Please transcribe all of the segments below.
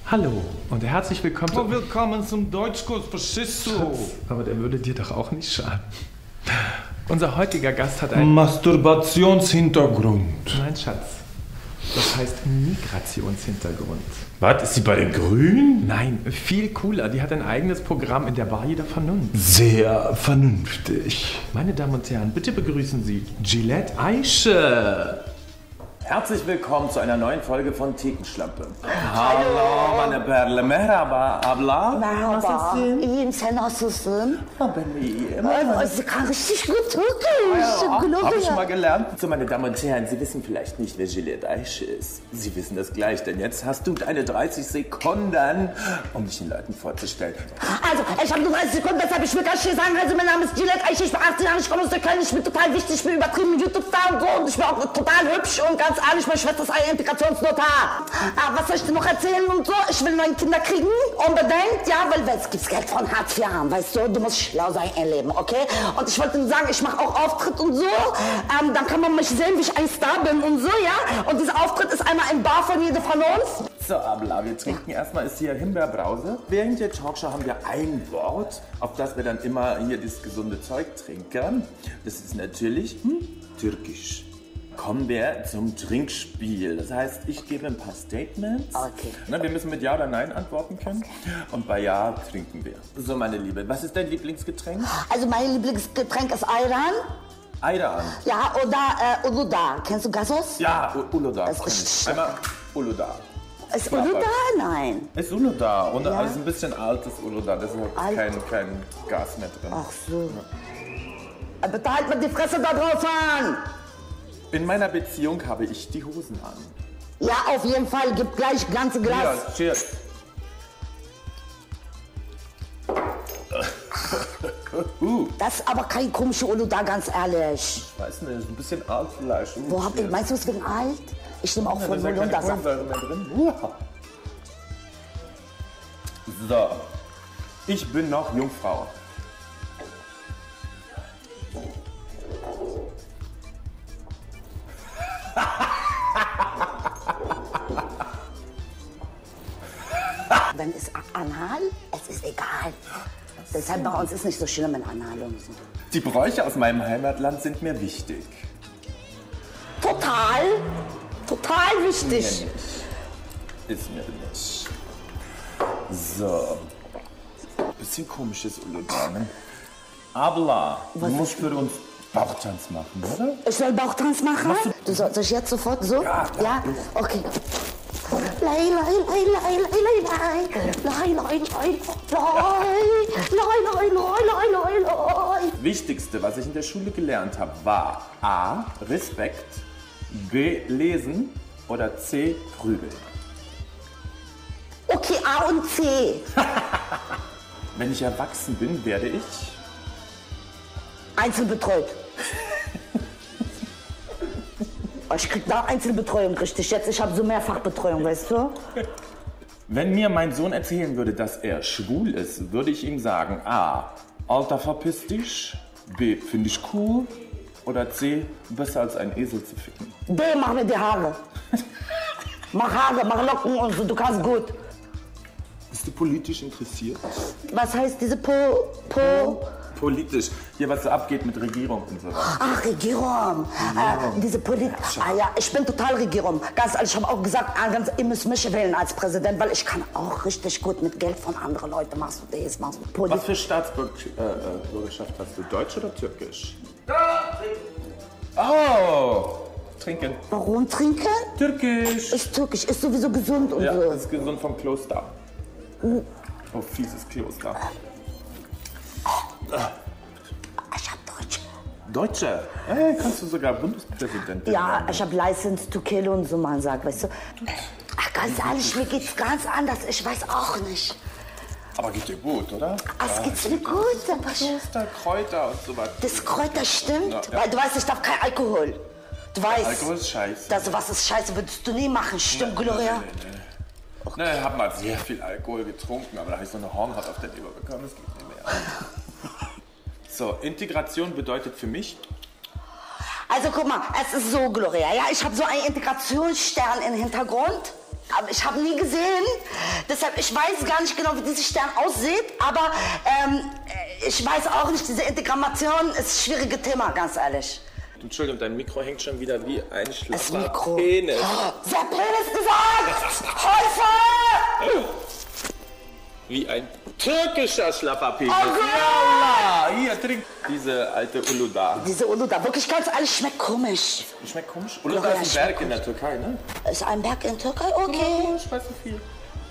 Hallo und herzlich willkommen zu... Willkommen zum Deutschkurs, verstehst du? Schatz, aber der würde dir doch auch nicht schaden. Unser heutiger Gast hat einen... Masturbationshintergrund. Nein, Schatz. Das heißt Migrationshintergrund. Was? Ist sie bei den Grünen? Nein, viel cooler. Die hat ein eigenes Programm in der Bar jeder Vernunft. Sehr vernünftig. Meine Damen und Herren, bitte begrüßen Sie Gillette Aische. Herzlich willkommen zu einer neuen Folge von Thekenschlampe. Hallo, meine Perle. Merhaba, abla. Merhaba. İyi sen nasılsın? Sie kann richtig gut Türkisch. Habe ich schon mal gelernt. So, meine Damen und Herren, Sie wissen vielleicht nicht, wer Gillette Aische ist. Sie wissen das gleich, denn jetzt hast du deine 30 Sekunden, um dich den Leuten vorzustellen. Also, ich habe nur 30 Sekunden, deshalb ich will gar nicht sagen. Also, mein Name ist Gillette Aische, ich bin 18 Jahre, ich komme aus der Köln, ich bin total wichtig, ich bin übertrieben mit YouTube-Star und so und ich bin auch total hübsch und ganz ehrlich, meine Schwester ist ein Integrationsnotar. Was soll ich dir noch erzählen und so? Ich will 9 Kinder kriegen, unbedingt, ja, weil es gibt Geld von Hartz IV haben, weißt du? Du musst schlau sein im Leben, okay? Und ich wollte nur sagen, ich mache auch Auftritt und so. Dann kann man mich sehen, wie ich ein Star bin und so, ja? Und dieser Auftritt ist einmal im Bar von jeder von uns. So, Abla, wir trinken erstmal, ist hier Himbeerbrause. Während der Talkshow haben wir ein Wort, auf das wir dann immer hier das gesunde Zeug trinken. Das ist natürlich Türkisch. Kommen wir zum Trinkspiel. Das heißt, ich gebe ein paar Statements. Okay. Na, wir müssen mit Ja oder Nein antworten können. Und bei Ja trinken wir. So, meine Liebe, was ist dein Lieblingsgetränk? Also, mein Lieblingsgetränk ist Ayran. Ayran. Ja, oder Uludağ. Kennst du Gasos? Ja, Uludağ. Das ist einmal Uludağ. Ist Uludağ? Nein. Ist Uludağ. Und Ja. also ein bisschen altes Uludağ. Deshalb ist kein Gas mehr drin. Ach so. Bitte halt mal die Fresse da drauf an. In meiner Beziehung habe ich die Hosen an. Ja, auf jeden Fall. Gib gleich ganze Glas. Ja, cheers. Das ist aber kein komischer Uludağ, ganz ehrlich. Ich weiß nicht, ist ein bisschen alt vielleicht. Wo hab ich, meinst du, es wegen alt? Ich nehme auch Da von ist ja keine Holundersaft. Kohlensäure mehr drin. So, ich bin noch Jungfrau. Wenn es anal, es ist egal. Deshalb bei uns ist nicht so schlimm in Anal und so. Die Bräuche aus meinem Heimatland sind mir wichtig. Total wichtig. Ist mir nicht. So. Bisschen komisches Uludağ, ne? Abla, du musst für uns Bauchtanz machen, oder? Ich soll Bauchtanz machen? Soll ich jetzt sofort so? Ja. Okay. Lei, lei, lei, lei, lei, lei, lei, lei, lei, lei, lei. Wichtigste, was ich in der Schule gelernt habe, war A. Respekt, B. Lesen oder C. Prügeln. Okay, A und C. Wenn ich erwachsen bin, werde ich... Einzelbetreut. Ich krieg da Einzelbetreuung, richtig jetzt. Ich habe so Mehrfachbetreuung, weißt du? Wenn mir mein Sohn erzählen würde, dass er schwul ist, würde ich ihm sagen, A. Alter, verpiss dich. B. Finde ich cool. Oder C. Besser als ein Esel zu ficken. D, mach mir die Haare. Mach Haare, mach Locken und so, du kannst gut. Bist du politisch interessiert? Was heißt diese Politisch. Hier, was so abgeht mit Regierung und so weiter. Ach, Regierung. Diese Politik. Ja, ich bin total Regierung. Ganz ehrlich, ich habe auch gesagt, ihr müsst mich wählen als Präsident, weil ich kann auch richtig gut mit Geld von anderen Leuten. Machst du das, machst du Politik. Was für Staatsbürgerschaft hast du? Deutsch oder türkisch? Oh, trinken. Warum trinken? Türkisch. Ist türkisch, ist sowieso gesund und Ja, so. das ist gesund vom Kloster. Oh, fieses Kloster. Ich hab Deutsch. Deutsche? Hey, kannst du sogar Bundespräsidentin Ja, werden. ich hab License to kill und so, man sagt, weißt du. Ach, ganz ehrlich, mir geht's ganz anders. Ich weiß auch nicht. Aber geht dir gut, oder? Es geht's mir gut. Aber Kloster, Kräuter und so weiter. das Kräuter stimmt, Ja. weil du weißt, ich darf kein Alkohol. Du weißt. Alkohol ist scheiße. Das, was ist scheiße, würdest du nie machen. Stimmt, Gloria? Nee, ich habe mal sehr viel Alkohol getrunken, aber da habe ich so eine Hornhaut auf der Leber bekommen, das geht nicht mehr. So, Integration bedeutet für mich... Also guck mal, es ist so, Gloria, ja, ich habe so einen Integrationsstern im Hintergrund. Aber ich habe nie gesehen, deshalb ich weiß gar nicht genau, wie dieser Stern aussieht, aber ich weiß auch nicht, diese Integration ist ein schwieriges Thema, ganz ehrlich. Entschuldigung, dein Mikro hängt schon wieder wie ein Das schlaffer Mikro. Penis. Wer hat Penis gesagt? Hilfe! Wie ein türkischer schlaffer Penis. Oh Gott! Ja, hier, trink diese alte Uluda. Diese Uluda, wirklich ganz ehrlich, schmeckt komisch. Schmeckt komisch. Uluda ist ein Berg in der Türkei, ne? Ist ein Berg in Türkei? Okay. Ich weiß so viel.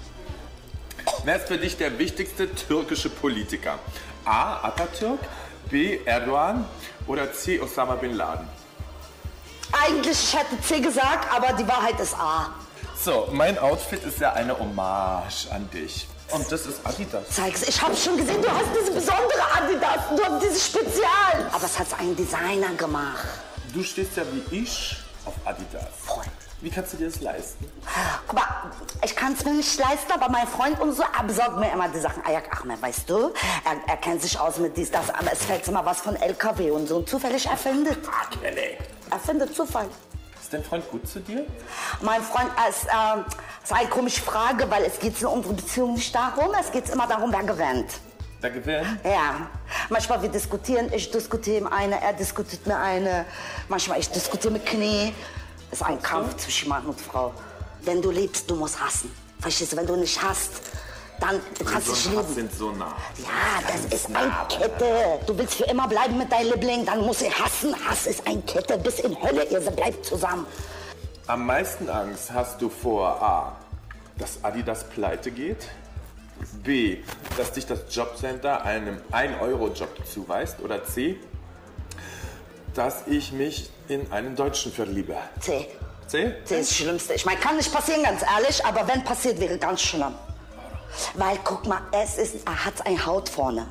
Wer ist für dich der wichtigste türkische Politiker? A. Atatürk, B. Erdogan oder C. Osama Bin Laden? Eigentlich, ich hätte C gesagt, aber die Wahrheit ist A. So, mein Outfit ist ja eine Hommage an dich. Und das ist Adidas. Zeig's, ich habe schon gesehen, du hast diese besondere Adidas, du hast diese Spezial. Aber es hat ein Designer gemacht. Du stehst ja wie ich auf Adidas. Freund. Wie kannst du dir das leisten? Guck mal, ich kann es mir nicht leisten, aber mein Freund und so, er besorgt mir immer die Sachen. Ayak Ahmed, weißt du? Er kennt sich aus mit dies, das, aber es fällt immer was von LKW und so. Und zufällig erfindet. Erfindet Zufall. Ist dein Freund gut zu dir? Mein Freund, ist eine komische Frage, weil es geht in unserer Beziehung nicht darum, es geht immer darum, wer gewinnt. Wer gewinnt? Ja, manchmal wir diskutieren, ich diskutiere mit einer, er diskutiert mit einer, manchmal ich diskutiere mit Knie. Es ist ein Kampf zwischen Mann und Frau. Wenn du liebst, du musst hassen. Verstehst du, wenn du nicht hasst, dann du kannst dich lieben. sind so nah. Ja, das ist eine Kette. Du willst für immer bleiben mit deinem Liebling, dann musst du hassen. Hass ist eine Kette bis in Hölle, ihr bleibt zusammen. Am meisten Angst hast du vor A. dass Adidas pleite geht, B. dass dich das Jobcenter einem 1-Euro-Job zuweist oder C. dass ich mich in einen Deutschen verliebe. C. C? C ist das Schlimmste. Ich meine, kann nicht passieren, ganz ehrlich, aber wenn passiert, wäre ganz schlimm. Weil, guck mal, er hat eine Haut vorne.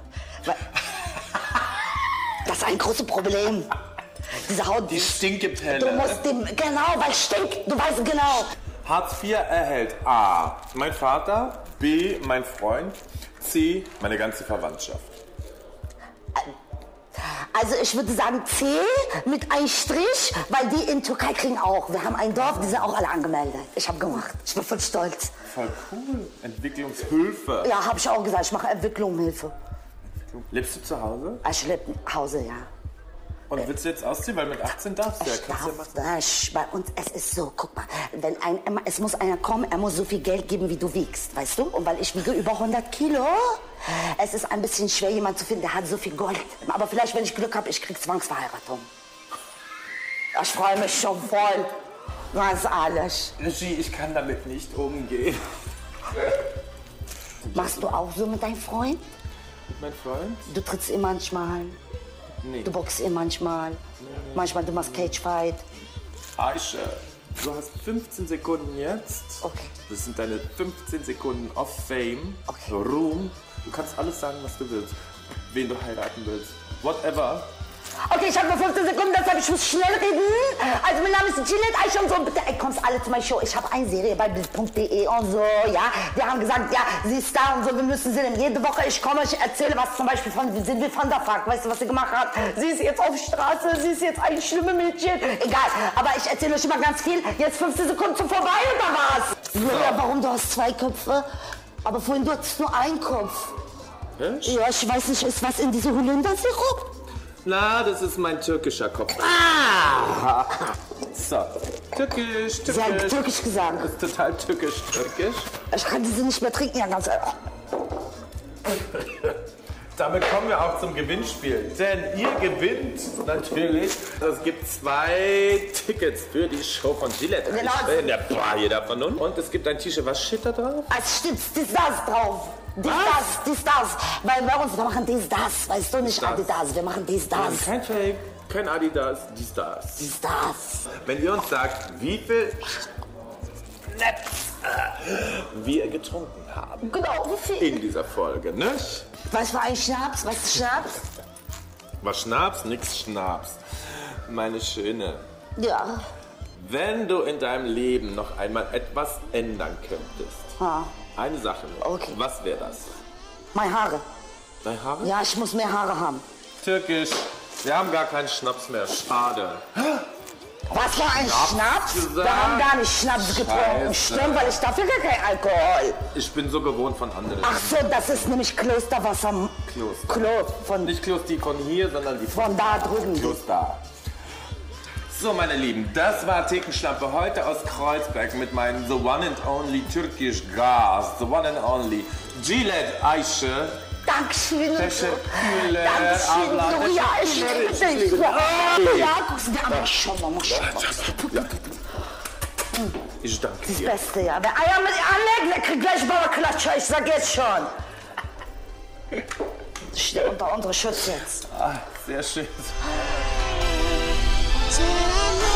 Das ist ein großes Problem. Diese Haut. Die Stinkepelle. Du musst dem, genau, weil stinkt, du weißt genau. Hartz IV erhält A. mein Vater, B. mein Freund, C. meine ganze Verwandtschaft. Also ich würde sagen C mit einem Strich, weil die in Türkei kriegen auch. Wir haben ein Dorf, die sind auch alle angemeldet. Ich habe gemacht. Ich bin voll stolz. Voll cool. Entwicklungshilfe. Ja, habe ich auch gesagt. Ich mache Entwicklungshilfe. Lebst du zu Hause? Ich lebe zu Hause, ja. Und willst du jetzt ausziehen? Weil mit 18 darfst du ja. Ich Kannst du ja darf machen. das. Bei uns, es ist so, guck mal, wenn es muss einer kommen, er muss so viel Geld geben, wie du wiegst, weißt du? Und weil ich wiege über 100 Kilo, es ist ein bisschen schwer, jemanden zu finden, der hat so viel Gold. Aber vielleicht, wenn ich Glück habe, ich krieg Zwangsverheiratung. Ich freue mich schon voll. Ganz ehrlich. Regie, ich kann damit nicht umgehen. Machst du auch so mit deinem Freund? Mit meinem Freund? Du trittst ihn manchmal, Nee. du boxst ihn manchmal, manchmal du machst Cagefight. Aisha, du hast 15 Sekunden jetzt. Okay. Das sind deine 15 Sekunden of Fame, Okay. Ruhm. Du kannst alles sagen, was du willst. Wen du heiraten willst. Whatever. Okay, ich habe nur 15 Sekunden, deshalb ich muss schnell reden. Also mein Name ist Gillette Aisha und so. Bitte, ey, kommst alle zu meiner Show. Ich habe eine Serie bei Bild.de und so, ja. Die haben gesagt, ja, sie ist da und so, wir müssen sie nehmen. Jede Woche, ich komme, ich erzähle was zum Beispiel von Sylvie van der Vaart. Weißt du, was sie gemacht hat? Sie ist jetzt auf der Straße, sie ist jetzt ein schlimmes Mädchen. Egal, aber ich erzähle euch immer ganz viel. Jetzt 15 Sekunden zum Vorbei oder was? So. Ja, warum, du hast 2 Köpfe? Aber vorhin, du hattest nur einen Kopf. Echt? Ja, ich weiß nicht, ist was in diesem Holundersirup? Na, das ist mein türkischer Kopf. Ah! So. Türkisch, Sie hat türkisch. türkisch gesagt. Das ist total türkisch. Ich kann diese nicht mehr trinken, ja, ganz ehrlich. Damit kommen wir auch zum Gewinnspiel. Denn ihr gewinnt natürlich. Es gibt 2 Tickets für die Show von Gillette. Genau. In der Bar, jeder von uns. Und es gibt ein T-Shirt. Was steht da drauf? Es steht dies, das drauf. Dies, das. Weil bei uns, wir machen dies, das. Weißt du, nicht Das. Adidas, wir machen dies, das. Kein Fake, kein Adidas, dies, das. Dies, das. Wenn ihr uns sagt, wie viel Schnaps wir getrunken haben Genau, wie viel? in dieser Folge, ne? Was für ein Schnaps? Was ist Schnaps? Was Schnaps? Nix Schnaps. Meine Schöne, Ja. wenn du in deinem Leben noch einmal etwas ändern könntest, Ah, eine Sache nur, Okay. was wäre das? meine Haare. Deine Haare? Ja, ich muss mehr Haare haben. Türkisch. Wir haben gar keinen Schnaps mehr. Schade. Was war ein Schnaps? gesagt. Wir haben gar nicht Schnaps getrunken. Scheiße. Stimmt, weil ich dafür gar kein Alkohol. Ich bin so gewohnt von anderen. Ach so, das ist nämlich Klosterwasser. Kloster. Von Nicht Kloster von hier, sondern die da drüben. Kloster. So, meine Lieben, das war Thekenstampe heute aus Kreuzberg mit meinem The One and Only Turkish Gas. The One and Only Gillette Eiche. Dankeschön. Teşekkürler. Dankeschön. Abla, Du, ja, teşekkürler. ja, guckst du dir aber schon mal. Ich danke Das dir. Beste, ja. Wer Eier mit anlegt, der kriegt gleich Bauerklatscher, ich sag jetzt schon. Das steht unter unserem Schutz jetzt. Ah, sehr schön. Till I know